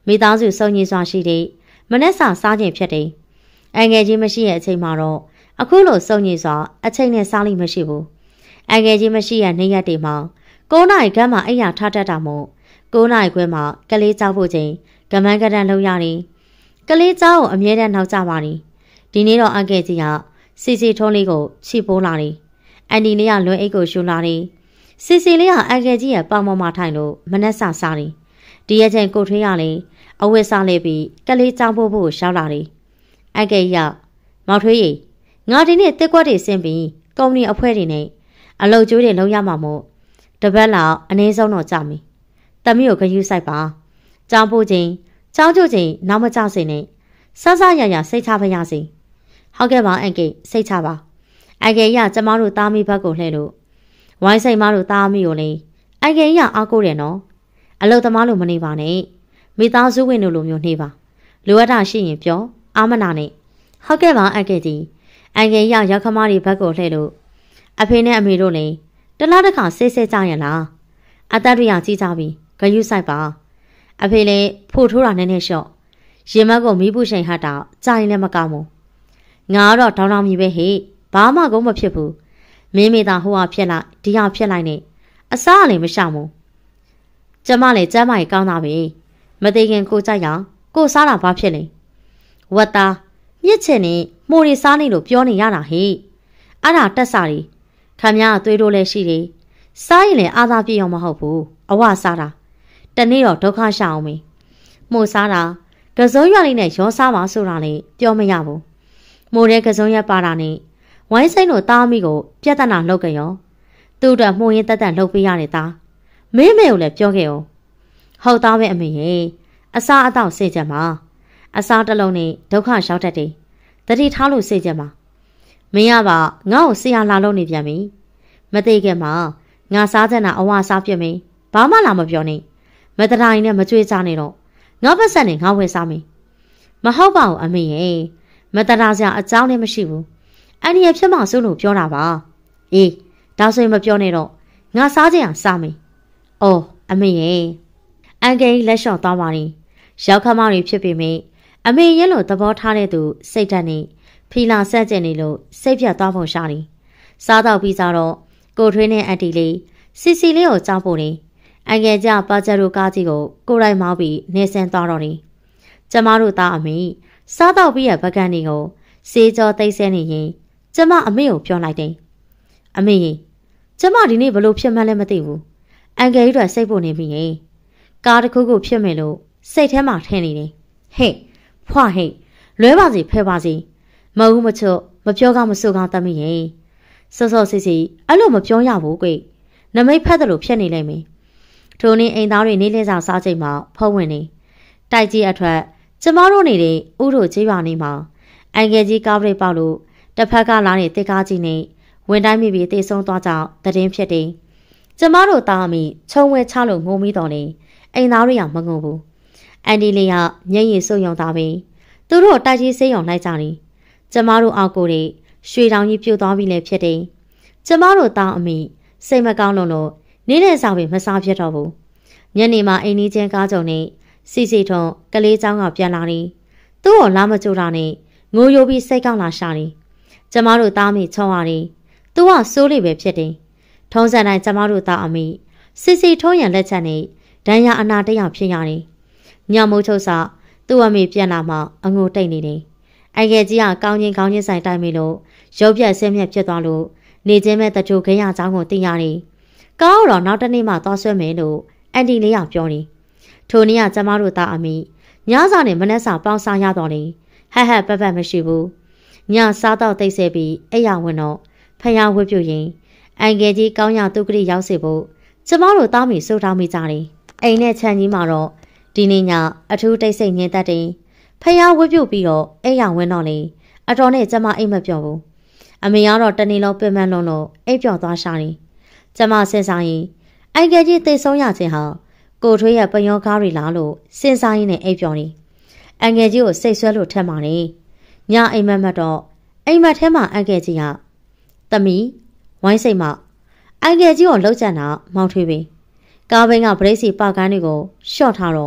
မိသားစုစုံညီစွာရှိတဲ့မနက်စာစားခြင်းဖြစ်တယ်။အငယ်ကြီးမရှိရဲ့အချိန်မှာတော့အခုလိုစုံညီစွာအချိန်နဲ့စားလိမ့်မရှိဘူး။အငယ်ကြီးမရှိရဲ့နေ့ရက်တွေမှာ9 နာရီခန့်မှအိယာထားတတ်တာမို့9 နာရီခွဲမှာကလေးကြောက်ဖို့ချိန်ကမန်းကတန်လုံးရတယ်။ကလေးကြောက်ကိုအမြဲတမ်းနှောက်ကြပါသည်။ဒီနေ့တော့အငယ်ကြီးကစီစီထုံးလေးကိုချီပိုးလာတယ်။အန်ဒီလေးကလွင်အိတ်ကိုရှူလာတယ်။စီစီလေးကအငယ်ကြီးရဲ့ပေါင်ပေါ်မှာထိုင်လို့မနှက်စာစားတယ်။ဒီရက်ချိန်ကိုထွေးရလေအဝတ်စားလေးပြီးကလေးကြောက်ဖို့ရှောက်လာတယ်။အငယ်ကြီးကမောင်ထွေးရီငါဒီနေ့တက်ကွက်တွေဆင်းပြီးကုမ္ပဏီအဖွဲ့တွေနဲ့အလုပ်ကျိုးတွေလုံးရမှာမို့တပတ်လောက်အနည်းဆုံးတော့ကြာပြီ။တမီးကိုခယူးဆိုင်ပါ။ကြောင်းပို့ချင်းကြောင်းကျုပ်ချင်းနောက်မကြောက်စေနဲ့။ဆဆရရစိတ်ချပါရစေ။ဟုတ်ကဲ့ပါအန်ကေစိတ်ချပါ။အန်ကေရကျမတို့သားမိဘက်ကိုလှည့်လို့ဝိုင်းဆိုင်မတို့သားမိကိုလေအန်ကေရအားကိုးတယ်နော်။အလုပ်သမားလို့မနေပါနဲ့။မိသားစုဝင်တို့လိုမျိုးနေပါ။လိုအပ်တာရှိရင်ပြောအာမနာနဲ့။ဟုတ်ကဲ့ပါအန်ကေကြီး။အန်ကေရရောက်ခမတွေဘက်ကိုလှည့်လို့အဖေနဲ့အမေတို့လည်းတလားတစ်ခါဆေးဆဲကြရင်လားအသက်တွေရကြီးကြပြီဂယုဆိုင်ပါအဖေလည်းဖို့ထိုးတာနည်းနည်းလျှော့ရင်မက်ကိုမီးပူချိန်ဟတ်တာကြာရင်လည်းမကောင်းဘူးငါကတော့တောင်းတောင်းမြည်ပဲဟေ့ဘာမှကုန်းမဖြစ်ဘူးမင်းမိသားဟိုဟာဖြစ်လိုက်ဒီဟာဖြစ်လိုက်နဲ့အစားလည်းမရှောင်ဘူးကျမလည်းကျမ်းမာရေးကောင်းတာပဲမသိခင်ကိုကြိုက်ရကိုစားတာဘာဖြစ်လဲဝတ်သားမြစ်ချင်နဲ့မိုးရီစားနေလို့ပြောနေရတာဟေ့အဲ့ဒါတက်စာရီခမများသွေးတိုးလည်းရှိတယ်စားရင်လည်းအားသာပြည့်အောင်မဟုတ်ဘူးအဝစားတာတနေ့တော့ဒုက္ခရှောင်အောင်မေမို့စားတာကစုံရွက်လေးနဲ့ရောစားပါဆိုတာလည်းပြောမရဘူးမို့တဲ့ကစုံရွက်ပါတာနဲ့ဝိုင်းစိမ့်တို့သားမိကိုပြဿနာလုပ်ကြရောသူ့အတွက်မှုရင်းတက်တက်လုပ်ပေးရတယ်သားမင်းမေကိုလည်းပြောခဲ့အောင်ဟုတ်သားပဲအမေရဲ့အစားအသောက်စေချက်မှာအစားတစ်လုံးနဲ့ဒုက္ခရှောက်တတ်တယ်တတိထားလို့စေချက်မှာမင်းရပါငါ့ကိုဆရာလာလို့နေပြန်ပြီမသိခဲ့မှာငါစားတဲ့နာအဝါစားပြစ်မင်းဘာမှလာမပြောနဲ့မတတိုင်းနဲ့မကြွေးကြနဲ့တော့ငါပတ်ဆက်နဲ့ငါဝယ်စားမင်းမဟုတ်ပါဘူးအမေရဲ့မတရာစရာအကြောင်းလည်းမရှိဘူးအန်ဒီရဖြစ်မှစိုးလို့ပြောတာပါအေးဒါဆိုရင်မပြောနဲ့တော့ငါစားကြရစားမင်းအော်အမေရဲ့အန်ကေလက်လျှော့သွားပါရင်ရောက်ခမတွေဖြစ်ပေမယ့်အမေရဲ့လို့သဘောထားတဲ့သူစိတ်ဓာတ်နဲ့ဖီလာဆက်ကျင်နေလို့စိတ်ပြတ်သွားဖို့ရှာတယ်စားတော့ပြီးကြတော့ကိုထွေးနဲ့အန်တီလေးစီစီလေးကိုကြောက်ဖို့နေအငယ်ကြပါကြရိုကားကြီးကိုကိုရိုက်မောင်းပြီးနေဆင်းသွားတော့တယ်ကျမတို့သားအမေစားတော့ပြီးရပကန်းနေကိုစေးကြောသိမ့်ဆဲနေရင်ကျမအမေကိုပြောလိုက်တယ်အမေရင်ကျမဒီနေ့ဘလို့ဖြစ်မှန်းလည်းမသိဘူးအန်ကယ်ကြီးတို့စိတ်ဖို့နေပြီရင်ကားတစ်ခုခုဖြစ်မယ်လို့စိတ်ထဲမှာထင်နေတယ်ဟဲ့ဖွာဟဲ့လွဲပါစီဖဲပါစီမဟုတ်မချွတ်မပြောကောင်းမဆိုကောင်းတတ်မိရင်စောစောစီစီအဲ့လိုမပြောရဘူးကွနမိတ်ဖက်တယ်လို့ဖြစ်နေလိမ့်မယ်ထိုနေ့အိမ်သားတွေနေလဲစာစားချိန်မှာဖုံးဝင်နေတိုက်ကြီးအထက်ကျမတို့နေတဲ့ဥတို့ကြီးပါနေမှာအန်ကယ်ကြီးကားပရိတ်ပေါက်လို့တစ်ဖက်ကလာတဲ့တစ်ကားကြီးနဲ့ဝင်တိုင်းမိပြီးတေဆုံးသွားကြောင်းတည်င်းဖြစ်တယ်ကျမတို့သားအမိခြုံဝဲချလို့ငုံပြီးတော့လေအိမ်သားတွေကမငုံဘူးအန်ဒီလေးကမျက်ရည်စုပ်ယုံသားပြီသူတို့တိုက်ကြီးဆေးရုံလိုက်ကြတယ်ကျမတို့အောက်ကိုတွေရွှေတောင်ကြီးပြိုသွားပြီလည်းဖြစ်တယ်ကျမတို့သားအမိစိတ်မကောင်းလို့နေတဲ့ဆောင်ပဲမစားဖြစ်တော့ဘူးညနေမှာအိမ်ကြီးချင်းကားကြုံနေစီစီထုံကလေးเจ้าကပြန်လာနေသူ့ကိုလာမကြိုတာနဲ့ငိုယိုပြီးစိတ်ကောင်းလာရှာနေကျမတို့သားအမိချုံရတယ်သူကစိုးလိပဲဖြစ်တယ်ထုံးစံတိုင်းကျမတို့သားအမိစီစီထုံးရန်လက်ချက်နဲ့ဒဏ်ရာအနာတရဖြစ်ရတယ်ညမိုးချုပ်စာသူ့အမိပြန်လာမှအငိုတိတ်နေတယ်အငယ်ကြီးကကောင်းချင်းဆိုင်တိုင်းမိလို့ရုပ်ပြက်ဆင်းမြက်ဖြစ်သွားလို့နေချင်းမဲ့တချို့ခရအကြောင်းကိုသိရတယ်ကောင်းတော့နောက်တနေ့မှသွားဆွဲမယ်လို့အန်တီလေးကပြောတယ်ထိုနေ့ကကျမတို့သားအမိညစာနဲ့မနက်စာပေါင်းစားရတော့လေဟက်ဟက်ပတ်မရှိဘူးညစားတော့သိစေပြီးအိယာဝင်တော့ဖယားဝှက်ပြုတ်ရင်အန်ကယ်ကြီးကောင်းရသူကတိရောက်စေဖို့ကျမတို့သားမိစိုးထောင်းမိကြတယ်အိမ်နဲ့ခြံကြီးမှာတော့ဒီနေ့ညအထူးတိတ်ဆိတ်ငြင်းတတ်တယ်ဖယားဝှက်ပြုတ်ပြီးတော့အိယာဝင်တော့လေအတော်နဲ့ကျမအိမ်မပြောဘူးအမေကတော့တနေ့လုံးပင်ပန်းလုံးလို့အိပ်ပျော်သွားရှာတယ်ကျမစဉ်းစားရင်အန်ကယ်ကြီးသိဆုံးရခြင်းဟာကိုထွေးရဲ့ပယောကားတွေလားလို့စဉ်းစားရင်းနဲ့အိပ်ပျော်နေအန်ကယ်ကြီးကိုစိတ်ဆွဲလို့ထက်မှနေညအိမ်မက်မက်တော့အိမ်မက်ထဲမှာအန်ကယ်ကြီးကသမီးဝိုင်းစိတ်မအန်ကယ်ကြီးကိုလှုပ်ကြံတာမောင်ထွေးပင်ကားဘင်းကဗရိတ်စီပါကန်းတွေကိုရှော့ထားတော့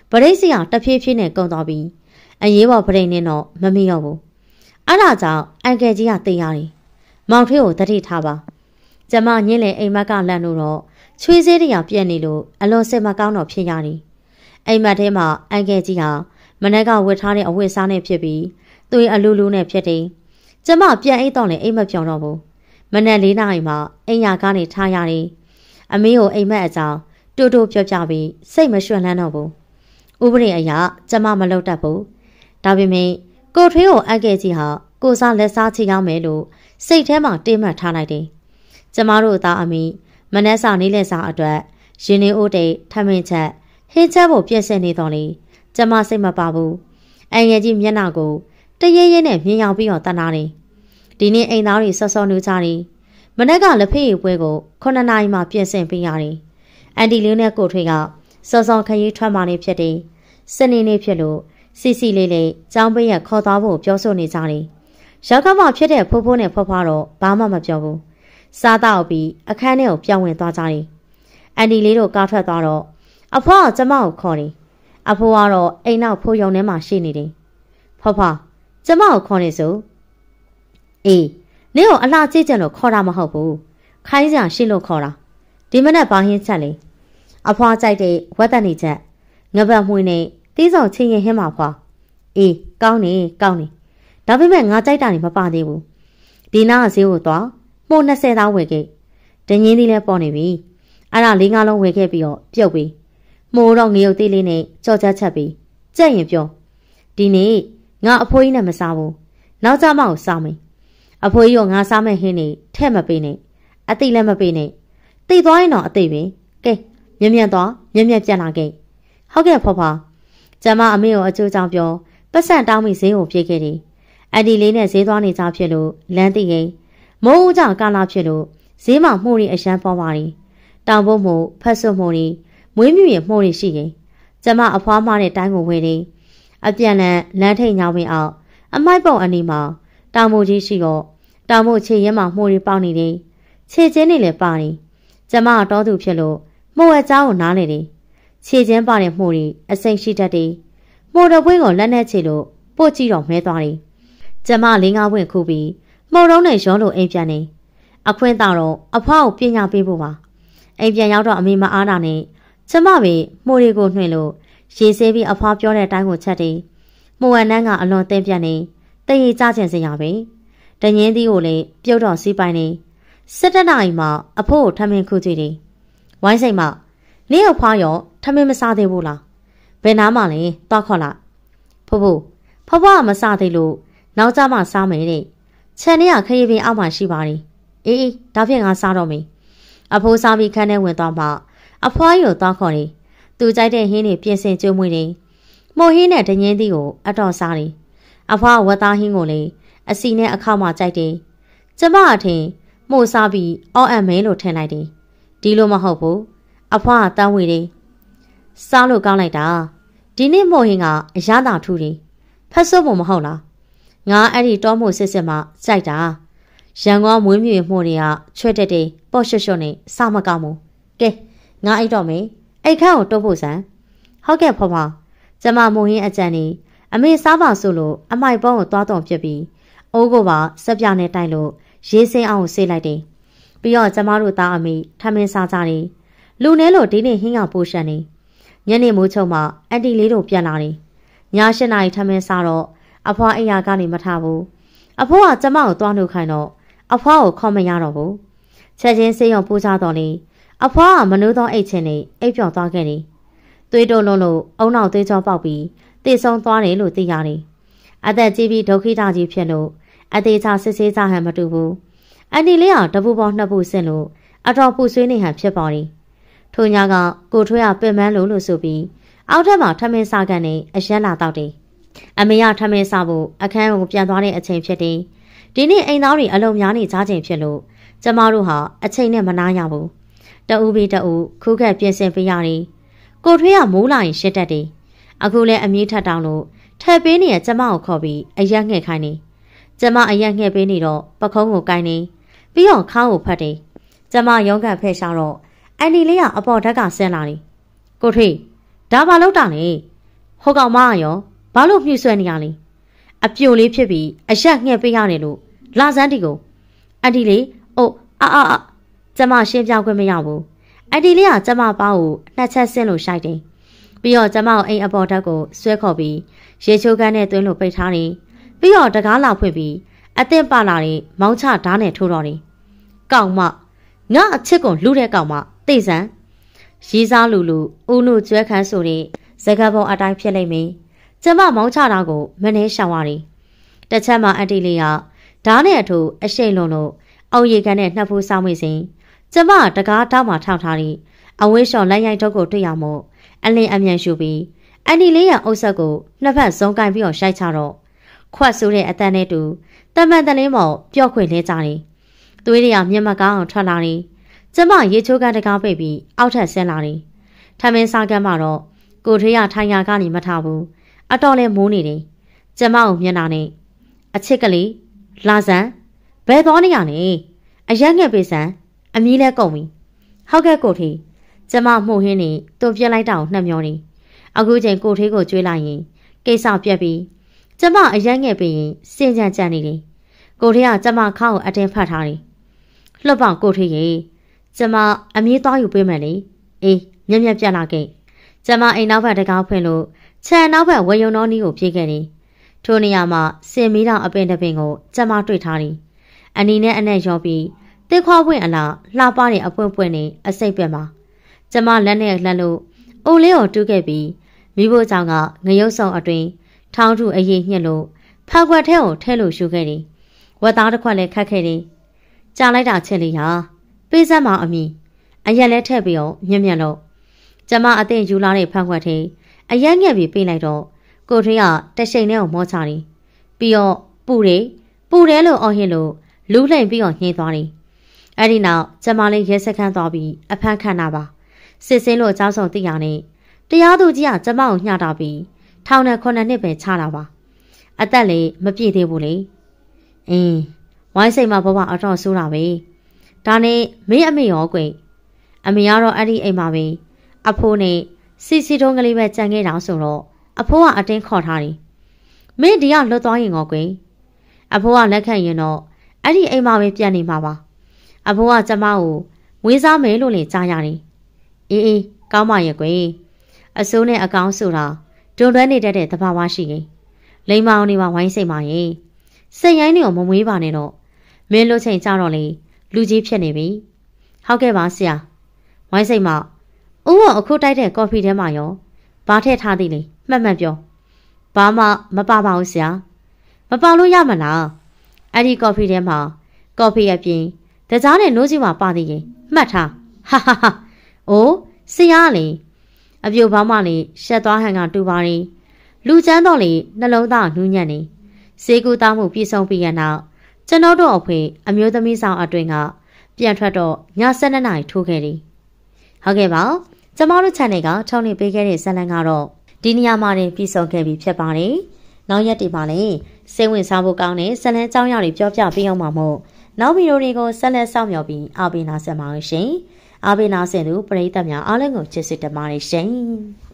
ပရိတ်စီအောင်တဖြည်းဖြည်းနဲ့ကုန်သွားပြီးအရေးပေါ်ပရိတ်နဲ့တော့မမိတော့ဘူးအဲ့ဒါကြောင့်အန်ကယ်ကြီးကသိရတယ်မောင်ထွေးကိုတတိထားပါကျမညင်းလေအိမ်မက်ကလန့်လို့တော့ချွေးစေးတရားပြက်နေလို့အလွန်စိတ်မကောင်းတော့ဖြစ်ရတယ်အိမ်မက်ထဲမှာအန်ကယ်ကြီးဟာမနေ့ကဝတ်ထားတဲ့အဝတ်စားနဲ့ဖြစ်ပြီးသွေးအလူလူနဲ့ဖြစ်တယ်ကျမပြန်အိတ်တော့လည်းအိမ်မက်ပြောင်းတော့ဘူးမနက်၄နာရီမှာအိမ်ယာကနေထားရတယ်အမေကိုအိမ်မက်အကြောင်းတူတူပြောပြပြီးစိတ်မရွှင်လန်းတော့ဘူးဥပဒေအရကျမမလုပ်တတ်ဘူးဒါပေမဲ့ကိုထွေးကိုအန်ကယ်ကြီးဟာကိုစားလက်စားချီကောင်းမယ်လို့စိတ်ထဲမှာတင်းမှတ်ထားလိုက်တယ်ကျမတို့သားအမိမနှက်စာနေလက်စာအတွက်ရင်နေအိုးတိတ်ထမင်းချက်ဟင်းချက်ဖို့ပြည့်စက်နေတော့လေကျမစိတ်မပါဘူးအန်ကယ်ကြီးမျက်နှာကိုတရဲရဲနဲ့မြင်ရောက်ပြီးတော့တနာတယ်ဒီနေ့အိမ်သားတွေစောစောနူးကြတယ်မနက်ကလက်ဖေးပွဲကို9နာရီမှပြင်ဆင်ပေးရတယ်အန်တီလေးနဲ့ကိုထွေးကစောစောခရီးထွက်မှနေဖြစ်တယ်စနေနေ့ဖြစ်လို့စီစီလေးလေးចောင်းပေးရခေါ်သွားဖို့ပြောဆိုနေကြတယ်ရောက်ကမှဖြစ်တဲ့ဖိုးဖိုးနဲ့ဖွားဖွားတော့ဘာမှမပြောဘူးစားတော့ပြီးအခန်းထဲကိုပြောင်းဝင်သွားကြတယ်အန်တီလေးတို့ကားထွက်သွားတော့အဖွားကကျမကိုခေါ်တယ်အဖိုးကတော့အိမ်နောက်ဖိုးရုံထဲမှာရှိနေတယ်ဖွားဖွားကျမကိုခေါ်နေစို့အေးနင့်ကိုအလှကြည့်ကြလို့ခေါ်တာမဟုတ်ဘူးခိုင်းစရာရှိလို့ခေါ်တာဒီမနက်ဘာဟင်းချက်လဲအဖွားကြိုက်တဲ့ဝက်တက်နေချက်ငပတ်မှွေးနဲ့တီးဆောင်ချင်းရင်ဟင်းမှာဖွာအေးကောင်းနေကောင်းနေဒါပေမဲ့ငါကြိုက်တာနေမပါသေးဘူးဒီနာကဈေးကိုသွားပို့20သားဝယ်ခဲ့ဒင်းကြီးလေးလည်းပေါ်နေပြီအဲ့ဒါ၄၅လုံးဝယ်ခဲ့ပြီးတော့ပြုတ်ပြီးမိုးတော့ငရုတ်သေးလေးနဲ့ကြော်ကြချက်ပြီးကြက်ရင်ပြောဒီနေ့ငါအဖိုးကြီးနဲ့မစားဘူးနောက်ကြမအောင်စားမယ်အဖိုးကြီးကငါစားမဲ့ဟင်းနေထဲ့မပေးနဲ့အသိလည်းမပေးနဲ့သိသွားရင်တော့အသိပဲကဲမြက်သွားမြက်ပြန်လာခဲ့ဟုတ်ကဲ့ဖွားဖွားကျမအမေကိုအကျိုးကြောင့်ပြောပတ်စံတောင်းပြီးဈေးကိုပြေးခဲ့တယ်အန်ဒီလေးနဲ့ဈေးသွားနေကြဖြစ်လို့လမ်းသိရင်မိုးဦးကြောင့်ကာလာဖြစ်လို့ဈေးမှာမှုရီအရန်ပေါ်ပါရီတောင်ဘုတ်မှုဖတ်ဆွမှုရီမွေးမြူရမှုရီရှိရင်ကျမအဖွားမတဲ့တိုင်းကိုဝယ်တယ်အပြန်လန်းထိတ်ညောင်းဝင်အောင်အမိုက်ပုံအနီးမှာတောင်မိုးကြီးရှိတော့တောင်မိုးခြေရဲမှာမှုရီပေါက်နေတယ်ခြေချင်းနေလည်းပါတယ်ကျမတော်သူဖြစ်လို့မှုအเจ้าကိုနားလေတယ်ခြေချင်းပါတဲ့မှုရီအစိမ့်ရှိတတ်တယ်မှုတော်ပွင့်ကိုလက်နဲ့ခြေလို့ပို့ကြည့်တော့မဲသွားတယ်ကျမ၄၅ပွင့်ခုပြီးမှုတော်နဲ့ရောလို့အိမ်ပြန်နေအခွင့်တော့အဖွားကိုပညာပေးဖို့ပါအိမ်ပြန်ရောက်တော့အမေမအားတာနဲ့ကျမပဲမှုတွေကိုနှွှင်လို့ရေဆေးပြီးအဖွားပြောတဲ့အတိုင်းကိုချက်တယ်မှုဝနန်းကအလွန်တင်းပြတ်နေတရေကြကျင်စရာပဲတငင်းသီးကိုလည်းပြုတ်တော့စီးပိုင်နေ17နာရီမှအဖိုးကိုထမင်းခုကြည့်တယ်ဝိုင်းစိတ်မနေအဖွားရောထမင်းမစားသေးဘူးလားဘယ်နားမှလဲသွားခေါ်လိုက်ဖိုးဖိုးဖွားဖွားကမစားသေးလို့နောက်ကြမှစားမယ်တဲ့ခြံထဲကခရီးပင်အောက်မှာရှိပါတယ်အေးဒါဖြင့်ငါစားတော့မယ်အဖိုးစားပြီးခန်းထဲဝင်သွားမှအဖွားကြီးကိုသွားခေါ်တယ်သူကြိုက်တဲ့ဟင်းတွေပြင်ဆင်ကျွေးမွေးတယ်မိုးဟင်းနဲ့ဒညင်းသီးကိုအတော်စားတယ်အဖွားဝတ်သားဟင်းကိုလည်းအစီနဲ့အခောက်မှကြိုက်တယ်ကျမအထင်မို့စားပြီးအောက်အမဲလို့ထင်လိုက်တယ်ဒီလိုမဟုတ်ဘူးအဖွားကတန်းဝေတယ်စားလို့ကောင်းလိုက်တာဒီနေ့မို့ဟင်းကအရသာထူတယ်ဖက်စိုးဖို့မဟုတ်လားငါအဲ့ဒီတောမို့စစ်စစ်မှကြိုက်တာရန်ကုန်မွေးမြူမှုတွေကချွတ်တက်တယ်ပေါ့ရွှွတ်ရွှွတ်နဲ့စားမကောင်းဘူးကဲငါအိတ်တော့မယ်အိတ်ခန့်ကိုတုပ်ဖို့စမ်းဟုတ်ကဲ့ဖွားဖွားကျမမို့ဟင်းအကြံနေအမေစားပါဆိုလို့အမိုက်ပုံးကိုသွားတော့ဖြစ်ပြီးအိုးကိုပါစက်ပြနဲ့တိုက်လို့ရေးစင်းအောင်ဆေးလိုက်တယ်ပြီးတော့ကျမတို့သားအမေထမင်းစားကြတယ်လူနဲလို့ဒီနေ့ဟင်းကပိုးရှန်နေညနေမိုးချုံမှအန်တီလေးတို့ပြန်လာတယ်ည7နာရီထမင်းစားတော့အဖွားအိယာကနေမထဘူးအဖိုးကကျမကိုသွားနှုတ်ခိုင်းတော့အဖွားကိုခေါ်မရတော့ဘူးချက်ချင်းဆေးရုံပို့ကြတော့လေအဖွားကမနှိုးသောအိတ်ချင်းနဲ့အိပ်ပျော်သွားခဲ့တယ်သွေးတိုးလုံးလို့အုံနောက်သွေးကြောပေါက်ပြီးတေဆုံးသွားတယ်လို့သိရတယ်အသက်ကြီးပြီးဒုက္ခိတကြီးဖြစ်လို့အသေးချစစ်ဆေးကြဟန်မတူဘူးအန်တီလေးကတပူပေါ်2ပူဆင့်လို့အတော်ပူဆွေးနေဟန်ဖြစ်ပေါ်တယ်ထိုညကကိုထွေးကပင်မန်းလို့ဆိုပြီးအောက်ထက်မှာထမင်းစားကန်နဲ့အရက်လာတော့တယ်အမေကထမင်းစားဖို့အခန်းကိုပြန်သွားတဲ့အချိန်ဖြစ်တယ်ဒီနေ့အိမ်သားတွေအလုံးများနေကြချိန်ဖြစ်လို့ကျမတို့ဟာအချိန်နဲ့မနာရဘူးတအူးပြီးတအူးခုခက်ပြင်ဆင်ပေးရတယ်ကိုထွေးကမိုးလာရင်ရှစ်တက်တယ်အခုလဲအမြင့်ထက်တောင်းလို့ထက်ပေးနေရကျမကိုခေါ်ပြီးအရက်ငှက်ခိုင်းနေကျမအရက်ငှက်ပေးနေတော့ပခုံးကိုကိုင်းနေပြီးတော့ခါးကိုဖတ်တယ်ကျမရုံးကန်ဖဲ့ရှာတော့အန်ဒီလေးကအပေါ်ဓာတ်ကဆင်းလာတယ်ကိုထွေးဒါဘာလို့တာလဲဟိုကောင်မရောဘာလို့မြှူဆွဲနေရလဲအပြိုလေးဖြစ်ပြီးအရက်ငှက်ပေးရတယ်လို့လာစမ်းတီကိုအန်တီလေးအိုးကျမရှင်းပြခွင့်မရဘူးအန်တီလေးကကျမပေါင်းကိုနှစ်ချက်ဆင်းလို့ရှိုက်တယ်ပြီးတော့ကျမကိုအိမ်အပေါ်ဓာတ်ကိုဆွဲခေါ်ပြီးရေချိုးကန်းနဲ့သွင်းလို့ပိတ်ထားတယ်ပြီးတော့တကားလာဖွင့်ပြီးအသင့်ပါလာတဲ့မောင်းချဓာတ်နဲ့ထိုးတော်တယ်ကောင်မငါအချစ်ကိုလူတဲ့ကောင်မသိစမ်းရီးစားလူဦးနုကျွဲခန်းဆိုတဲ့စကားပုံအတိုင်းဖြစ်လိမ့်မယ်ကျမမောင်းချတာကိုမနှဲရှောင်ရတယ်တစ်ချက်မှာအန်တီလေးကဓာတ်နဲ့အထူအရှိန်လုံးလို့အောက်ရေကန်နဲ့နှက်ဖူးဆောင်းမိစဉ်ကျမတကားတောက်မှထောက်ထားပြီးအဝေးလျှော်လက်ရိုက်တော့ကိုတွေ့ရမို့အလင်းအမြန်ရှူပြီးအန်တီလေးရဲ့အုပ်ဆက်ကိုနှစ်ဖက်စုံကင်ပြီးတော့ရှိုက်ချတော့ခွတ်ဆိုးတဲ့အတန်းနဲ့တူတမန်တလင်းမော်ပျော့ခွေလဲကြတယ်သွေးတွေကမျက်မှတ်ကောင်းအောင်ထွက်လာတယ်ကျမရေချိုးကန်တကားပိတ်ပြီးအောက်ထပ်ဆင်းလာတယ်ထမင်းစားကမ်းမှာတော့ကိုထွေးရထိုင်ရာကနေမထဘူးအတော်လဲမိုးနေတယ်ကျမကိုမျက်နှာနဲ့အချစ်ကလေးလာစမ်းဘယ်သွားနေရလဲအရက်ငှက်ပေးစမ်းအမီးလဲကုန်ပြီဟုတ်ကဲ့ကိုထေးကျမမှုတ်ဟင်းနေသူ့ပြက်လိုက်တာကိုနှက်မျောနေအခုချိန်ကိုထေးကိုကျွေးလိုက်ရင်ကိစ္စပြက်ပြီးကျမအရက်ငှက်ပေးရင်စင်ကြံကြံနေတယ်ကိုထေးကကျမခေါင်းကိုအတင်းဖတ်ထားတယ်လှုပ်ပေါင်ကိုထေးရေကျမအမီးသွားယူပေးမယ်လေအေးမျက်မျက်ပြက်လာခဲ့ကျမအိမ်နောက်ဘက်တကားဖွင့်လို့ခြံနောက်ဘက်ဝေယုံတော်နီးကိုပြေးခဲ့တယ်ထိုနေရာမှာစင်မီးတောင်အပင်တပင်ကိုကျမတွေ့ထားတယ်အနီနဲ့အနဲ့ရောပြီးတစ်ခွားပွင့်အလားလှပတဲ့အပွင့်ပွင့်နဲ့အစိတ်ပဲမှာကျမလက်နဲ့လှမ်းလို့အိုလေးကိုတူးခဲ့ပြီးမိဖို့ကြောင့်ကငရုတ်ဆောင်အတွင်ထောင်းထုအရေးညှက်လို့ဖာခွက်ထဲကိုထဲလို့ရှူခဲ့တယ်ဝက်သားတစ်ခွက်လည်းခတ်ခဲ့တယ်ကြာလိုက်တာချက်လေးဟာပေးစမ်းမအမီအရက်လဲထည့်ပြီးတော့မြက်မြက်လို့ကျမအသင့်ယူလာတဲ့ဖန်ခွက်ထဲအရက်ငှက်ပြီးပေးလိုက်တော့ကိုထွေးကတရှိန်နဲ့ကိုမောချတယ်ပြီးတော့ပူတယ်လို့အော်ဟစ်လို့လူးလှိမ်ပြီးတော့ညှင်းသွားတယ်အဲ့ဒီနောက်ကျမလေးရဲစခန်းသွားပြီးအဖမ်းခံတာပါစစ်စင်းလို့အကြောင်းဆောင်သိရနဲ့တရားသူကြီးကကျမကိုညှတာပြီးထောင်နဲ့9နှစ်ပဲချတာပါအသက်လည်းမပြည့်သေးဘူးလေဝိုင်းစိတ်မှာဘဝအတော်ဆိုးတာပဲဒါနဲ့မင်းအမေရောကွအမေကတော့အဲ့ဒီအိမ်မှာပဲအဖိုးနဲ့စီတုံးကလေးပဲကြံခဲ့တာဆိုတော့အဖိုးကအတင်းခေါ်ထားတယ်မင်းဒီကလွတ်သွားရင်ရောအဖိုးကလက်ခံရင်တော့အဲ့ဒီအိမ်မှာပဲပြန်နေမှာပါအဖိုးကကျမကိုဝေးစားမယ်လို့လည်းကြားရတယ်အေးကောင်းပါရဲ့အစိုးနဲ့အကောင်ဆိုတာဒုံတွဲနေတတ်တဲ့သဘာဝရှိရင်လိမ္မာအောင်နေမှာဝိုင်းစိတ်ပါရဲ့စိတ်ရိုင်းနေကိုမမွေးပါနဲ့တော့မင်းလို့ချိန်ကြတော့လေလူကြီးဖြစ်နေပြီဟုတ်ကဲ့ပါဆရာဝိုင်းစိတ်မဦးကအခုတိုက်တဲ့ကော်ဖီထဲမှာရောဘာထည့်ထားသေးလဲမှတ်ပြောဘာမှမပါပါဘူးဆရာမပါလို့ရမလားအဲ့ဒီကော်ဖီထဲမှာကော်ဖီအပြင်တကြားနဲ့နိုးစီမှာပါသေးရင်မှတ်ထားဟာအိုးဆရာလေအပြိုပေါင်းမလေးရှက်သွားဟန်ကတူပါရီလူချမ်းတော့လေနှလုံးသားနူးညံ့နေစေကူတောင်းမှုပြေဆုံးပြီးရနောက်ကျွန်တော်တို့အဖေအမျိုးသမီးဆောင်အတွင်ကပြန်ထွက်တော့ည7:00 နာရီထိုးခဲ့တယ်ဟုတ်ကဲ့ပါကျမတို့ channel ကထောင်းနေပေးခဲ့တဲ့ဇာတ်လမ်းကတော့ဒီနေရာမှာတင်ပြီးဆုံးခဲ့ပြီဖြစ်ပါတယ်နောက်ရက်တွေမှာလည်းစိတ်ဝင်စားဖို့ကောင်းတဲ့ဇာတ်လမ်းအကြောင်းအရာတွေပြောပြပေးအောင်ပါမို့နောက်ဗီဒီယိုတွေကိုဆက်လက်စောင့်မျှော်ပြီးအားပေးနာဆင်ပါရှင်အားပေးနာဆင်သူပရိသတ်များအားလုံးကိုချစ်စစ်တင်ပါတယ်ရှင်